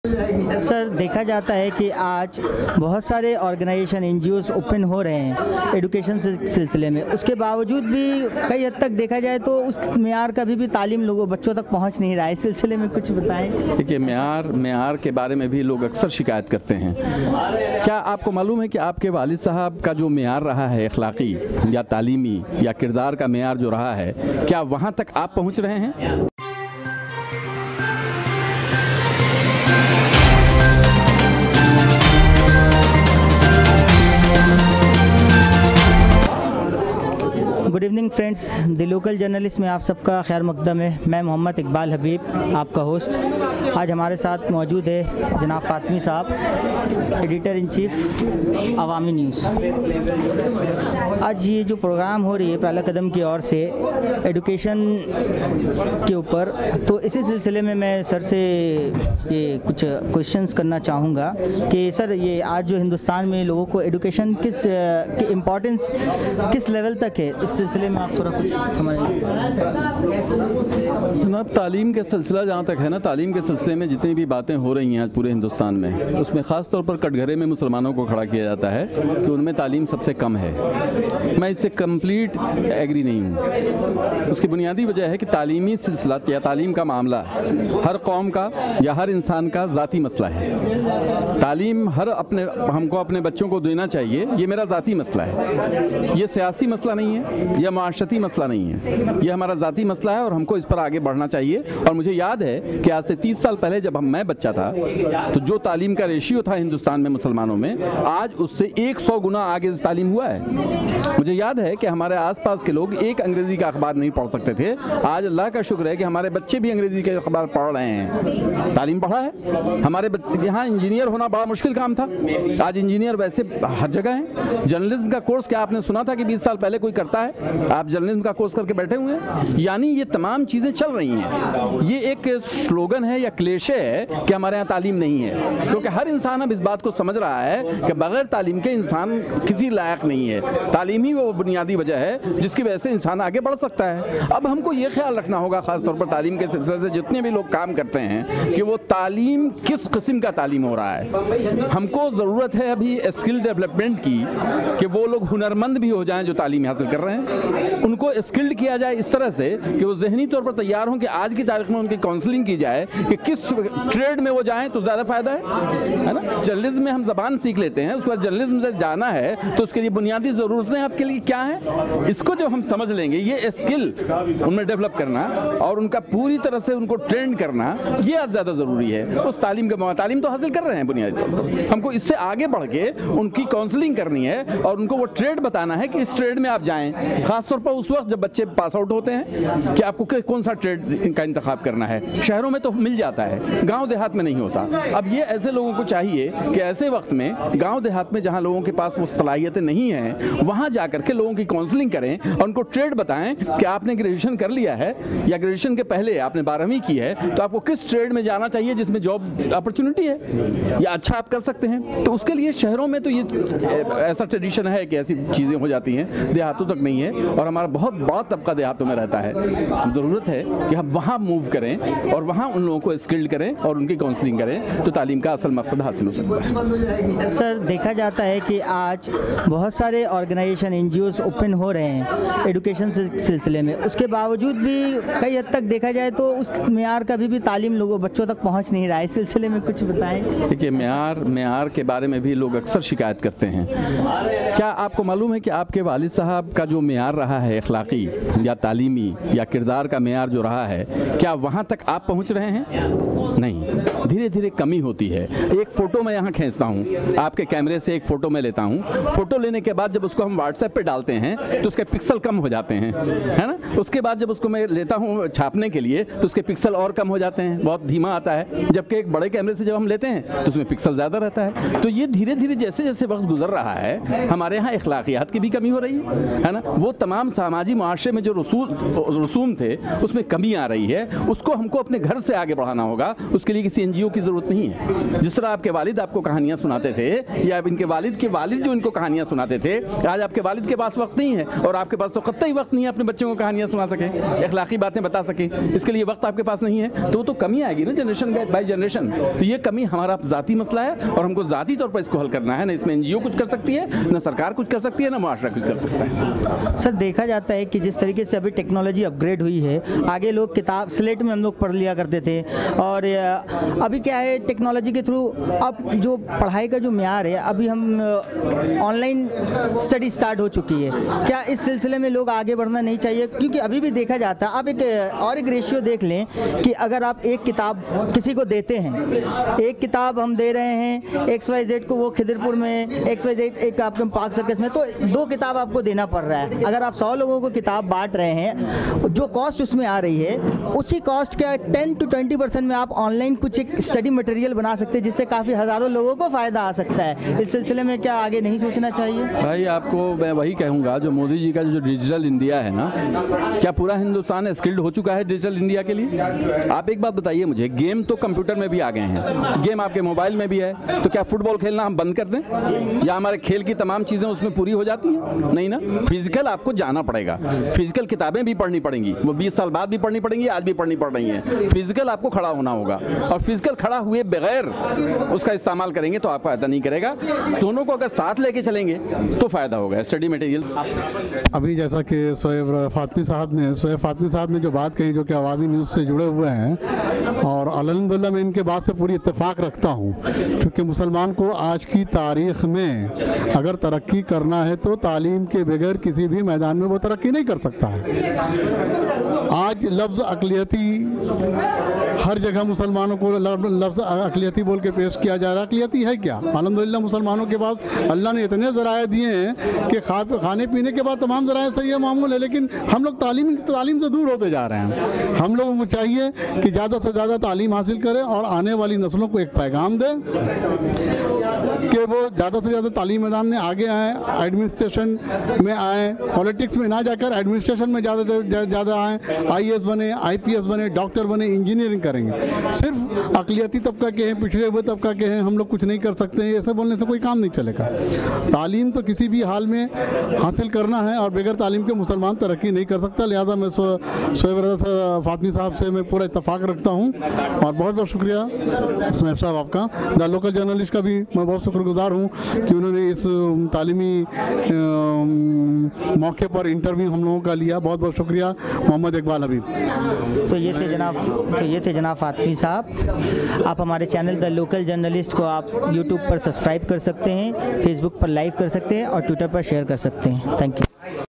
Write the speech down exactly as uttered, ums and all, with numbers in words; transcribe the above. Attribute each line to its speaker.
Speaker 1: Sir, देखा जाता है कि आज बहुत सारे organisation N G Os open हो रहे हैं एडुकेशन सिलसिले में, उसके बावजूद भी कई हद तक देखा जाए तो उस मेयार का भी, भी तालीम लोगों बच्चों तक पहुंच नहीं रहा है। इस सिलसिले में कुछ बताएं।
Speaker 2: देखिए, मेयार मेयार के बारे में भी लोग अक्सर शिकायत करते हैं। क्या आपको मालूम है कि आपके वालिद साहब का जो मेयार रहा है अखलाकी या तालीमी या किरदार का मेयार जो रहा है, क्या वहाँ तक आप पहुँच रहे हैं?
Speaker 1: Good evening friends, the local journalist में आप सबका खैर मकदम है। मैं मोहम्मद इकबाल हबीब, आपका होस्ट। आज हमारे साथ मौजूद है जनाब फातमी साहब, editor in chief Awami news. आज ये जो प्रोग्राम हो रही है पहला कदम की ओर से एडुकेशन के ऊपर, तो इसी सिलसिले में मैं सर से ये कुछ क्वेश्चंस करना चाहूँगा कि सर, ये आज जो हिंदुस्तान में लोगों को एडुकेशन किस की इम्पोर्टेंस किस लेवल तक है, इस सिलसिले में आप थोड़ा कुछ हमारे।
Speaker 2: जनाब, तालीम के सिलसिला जहाँ तक है ना, तालीम के सिलसिले में जितनी भी बातें हो रही हैं आज पूरे हिंदुस्तान में, उसमें ख़ास तौर पर कटघरे में मुसलमानों को खड़ा किया जाता है कि उनमें तालीम सबसे कम है। मैं इससे कंप्लीट एग्री नहीं हूँ। उसकी बुनियादी वजह है कि तालीमी सिलसिला या तालीम का मामला हर कौम का या हर इंसान का ज़ाती मसला है। तालीम हर अपने हमको अपने बच्चों को देना चाहिए, ये मेरा ज़ाती मसला है। ये सियासी मसला नहीं है, यह माशरती मसला नहीं है, यह हमारा ज़ाती मसला है और हमको इस पर आगे बढ़ना चाहिए। और मुझे याद है कि आज से तीस साल पहले जब हम मैं बच्चा था तो जो तालीम का रेशियो था हिंदुस्तान में मुसलमानों में, आज उससे एक सौ गुना आगे तालीम हुआ है। मुझे याद है कि हमारे आसपास के लोग एक अंग्रेज़ी का अखबार नहीं पढ़ सकते थे। आज अल्लाह का शुक्र है कि हमारे बच्चे भी अंग्रेज़ी के अखबार पढ़ रहे हैं, तालीम बढ़ा है। हमारे यहाँ इंजीनियर होना बड़ा मुश्किल काम था, आज इंजीनियर वैसे हर जगह हैं। जर्नलिज्म का कोर्स क्या आपने सुना था कि बीस साल पहले कोई करता है? आप जर्नलिज्म का कोर्स करके बैठे हुए हैं। यानी ये तमाम चीज़ें चल रही हैं। ये एक स्लोगन है या क्लेशे है कि हमारे यहाँ तालीम नहीं है, क्योंकि हर इंसान अब इस बात को समझ रहा है कि बगैर तालीम के इंसान किसी लायक नहीं है। तालीम ही वो बुनियादी वजह है जिसकी वजह से इंसान आगे बढ़ सकता है। अब हमको ये ख्याल रखना होगा, खासतौर पर तालीम के सिलसिले से जितने भी लोग काम करते हैं, कि वो तालीम किस किस्म का तालीम हो रहा है। हमको ज़रूरत है अभी स्किल डेवलपमेंट की, कि वो लोग हुनरमंद भी हो जाएं जो तालीम हासिल कर रहे हैं। उनको स्किल्ड किया जाए इस तरह से कि वो ज़हनी तौर पर तैयार हों कि आज की तारीख में उनकी काउंसलिंग की जाए कि किस ट्रेड में वो जाएं तो ज़्यादा फ़ायदा है, है ना। जर्नलिज्म में हम ज़बान सीख लेते हैं, उसके बाद जर्नलिज्म से जाना है तो उसके लिए बुनियादी ज़रूरतें आपके लिए क्या हैं, इसको जब हम समझ लेंगे, ये स्किल उनमें डेवलप करना और उनका पूरी तरह से उनको ट्रेन करना, ये आज ज़्यादा ज़रूरी है। उस तालीम के तालीम तो हासिल कर रहे हैं बुनियादी तौर पर, हमको इससे आगे बढ़ के उनकी काउंसलिंग करनी है और उनको वो ट्रेड बताना है कि इस ट्रेड में आप जाएं। खासतौर पर उस वक्त जब बच्चे पास आउट होते हैं कि आपको कौन सा ट्रेड का इंतखाब करना है। शहरों में तो मिल जाता है, गांव देहात में नहीं होता। अब ये ऐसे लोगों को चाहिए कि ऐसे वक्त में गांव देहात में जहां लोगों के पास वो सलाहियतें नहीं हैं, वहां जाकर के लोगों की काउंसलिंग करें और उनको ट्रेड बताएं कि आपने ग्रेजुएशन कर लिया है या ग्रेजुएशन के पहले आपने बारहवीं की है, तो आपको किस ट्रेड में जाना चाहिए जिसमें जॉब अपॉर्चुनिटी है या अच्छा आप कर सकते हैं। तो उसके लिए शहरों में तो ये ऐसा ट्रेडिशन है कि ऐसी चीज़ें हो जाती हैं, देहातों तक नहीं है। और हमारा बहुत बड़ा तबका देहातों में रहता है। ज़रूरत है कि हम वहाँ मूव करें और वहाँ उन लोगों को स्किल्ड करें और उनकी काउंसलिंग करें, तो तालीम का असल मकसद हासिल हो सकता है।
Speaker 1: सर, देखा जाता है कि आज बहुत सारे organisation N G Os open हो रहे हैं एडुकेशन सिलसिले में, उसके बावजूद भी कई हद तक देखा जाए तो उस मेयार का भी, भी तालीम लोगों बच्चों तक पहुँच नहीं रहा है। इस सिलसिले में कुछ बताएं।
Speaker 2: देखिए, मेयार मेयार के बारे में भी लोग अक्सर शिकायत करते हैं। क्या आपको मालूम है कि आपके वालिद साहब का जो मेयार रहा है अखलाकी या तालीमी या किरदार का मेयार जो रहा है, क्या वहाँ तक आप पहुँच रहे हैं? नहीं, धीरे धीरे कमी होती है। एक फ़ोटो मैं यहाँ खींचता हूँ, आपके कैमरे से एक फ़ोटो मैं लेता हूँ। फ़ोटो लेने के बाद जब उसको हम व्हाट्सएप पे डालते हैं तो उसके पिक्सल कम हो जाते हैं, है ना। उसके बाद जब उसको मैं लेता हूँ छापने के लिए तो उसके पिक्सल और कम हो जाते हैं, बहुत धीमा आता है। जबकि एक बड़े कैमरे से जब हम लेते हैं तो उसमें पिक्सल ज़्यादा रहता है। तो ये धीरे धीरे जैसे जैसे वक्त गुजर रहा है, हमारे यहाँ अखलाकियात की भी कमी हो रही है, है ना। वो तमाम सामाजिक माशरे में जो रसूल रसूम थे उसमें कमी आ रही है, उसको हमको अपने घर से आगे बढ़ाना बताना होगा, उसके लिए किसी एनजीओ की ज़रूरत नहीं है। जिस तरह आपके वालिद आपको कहानियाँ सुनाते थे, या इनके वालिद के वालिद जो इनको कहानियाँ सुनाते थे, आज आपके वालिद के पास वक्त नहीं है, और आपके पास तो कतई वक्त नहीं है अपने बच्चों को कहानियाँ सुना सके, अखलाकी बातें बता सके, इसके लिए वक्त आपके पास नहीं है, तो तो कमी आएगी ना जनरेशन बाई जनरेशन। तो ये कमी हमारा ज़ाती मसला है और हमको ज़ाती तौर पर इसको हल करना है। ना इसमें एनजीओ कुछ कर सकती है, ना सरकार कुछ कर सकती है, ना मुआशरा कुछ कर सकता है।
Speaker 1: सर देखा जाता है कि जिस तरीके से अभी टेक्नोलॉजी अपग्रेड हुई है, आगे लोग किताब स्लेट में हम लोग पढ़ लिया करते थे, और अभी क्या है टेक्नोलॉजी के थ्रू अब जो पढ़ाई का जो म्यार है, अभी हम ऑनलाइन स्टडी स्टार्ट हो चुकी है। क्या इस सिलसिले में लोग आगे बढ़ना नहीं चाहिए? क्योंकि अभी भी देखा जाता है, आप एक और एक रेशियो देख लें कि अगर आप एक किताब किसी को देते हैं, एक किताब हम दे रहे हैं एक्स वाई जेड को, वो खिदरपुर में एक्स वाई जेड एक आपके पार्क सर्कस में, तो दो किताब आपको देना पड़ रहा है। अगर आप सौ लोगों को किताब बांट रहे हैं, जो कॉस्ट उसमें आ रही है, उसी कॉस्ट का टेन टू ट्वेंटी परसेंट में आप ऑनलाइन कुछ एक स्टडी मटेरियल बना सकते हैं, जिससे काफ़ी हज़ारों लोगों को फ़ायदा आ सकता है। इस सिलसिले में क्या आगे नहीं सोचना चाहिए?
Speaker 2: भाई आपको मैं वही कहूँगा, जो मोदी जी का जो डिजिटल इंडिया है ना, क्या पूरा हिंदुस्तान स्किल्ड हो चुका है डिजिटल इंडिया के लिए? आप एक बात बताइए मुझे, गेम तो कंप्यूटर में भी आ गए हैं, गेम आपके मोबाइल में भी है, तो क्या फुटबॉल खेलना हम बंद कर दें, या हमारे खेल की तमाम चीज़ें उसमें पूरी हो जाती हैं? नहीं ना, फिजिकल आपको जाना पड़ेगा, फिजिकल किताबें भी पढ़नी पड़ेंगी, वो बीस साल बाद भी पढ़नी पड़ेंगी, आज भी पढ़नी पड़ रही हैं। फिजिकल आपको खड़ा होना होगा, और फिजिकल खड़ा हुए बगैर उसका इस्तेमाल करेंगे तो आपको फायदा नहीं करेगा। दोनों को अगर साथ लेके चलेंगे तो फायदा होगा। स्टडी मटेरियल
Speaker 3: अभी जैसा कि शोएब फातमी साहब ने शोएब फातमी साहब ने जो बात कही, जो कि अवामी न्यूज़ से जुड़े हुए हैं, और अल्हम्दुलिल्लाह मैं इनके बात से पूरी इत्तेफाक रखता हूँ, क्योंकि मुसलमान को आज की तारीख़ में अगर तरक्की करना है तो तालीम के बगैर किसी भी मैदान में वो तरक्की नहीं कर सकता है। आज लफ्ज़ अक़लियती हर जगह मुसलमानों को लफ्ज़ अक़लियती बोल के पेश किया जा रहा है। अक़लियती है क्या? अल्हम्दुलिल्लाह मुसलमानों के पास अल्लाह ने इतने ज़राए दिए हैं कि खा खाने पीने के बाद तमाम ज़राए सही है, मामूल है, लेकिन हम लोग तालीम तालीम से दूर होते जा रहे हैं। हम लोगों को चाहिए कि ज़्यादा से ज़्यादा तालीम हासिल करें और आने वाली नस्लों को एक पैगाम दें कि वो ज़्यादा से ज़्यादा तालीम मैदान में आगे आएँ, एडमिनिस्ट्रेशन में आएँ, पॉलिटिक्स में ना जाकर एडमिनिस्ट्रेशन में ज़्यादा ज़्यादा आएँ, आई ए एस बने, आई पी एस बने, डॉक्टर बने, इंजीनियरिंग करेंगे। सिर्फ अक़लियती तबका के हैं, पिछड़े हुए तबका के हैं, हम लोग कुछ नहीं कर सकते हैं, ऐसे बोलने से कोई काम नहीं चलेगा। तालीम तो किसी भी हाल में हासिल करना है, और बगैर तालीम के मुसलमान तरक्की नहीं कर सकता। लिहाजा मैं शोएब रज़ा फातमी साहब से मैं पूरा इत्तफाक रखता हूँ, और बहुत बहुत शुक्रिया शोएब साहब आपका। द लोकल जर्नलिस्ट का भी मैं बहुत शुक्रगुजार हूँ कि उन्होंने इस तालीमी मौके पर इंटरव्यू हम लोगों का लिया। बहुत बहुत शुक्रिया मोहम्मद इकबाल हबीब।
Speaker 1: तो ये थे जनाब तो ये थे जनाब फातमी साहब। आप हमारे चैनल द लोकल जर्नलिस्ट को आप यूट्यूब पर सब्सक्राइब कर सकते हैं, फेसबुक पर लाइक कर सकते हैं, और ट्विटर पर शेयर कर सकते हैं। Thank you.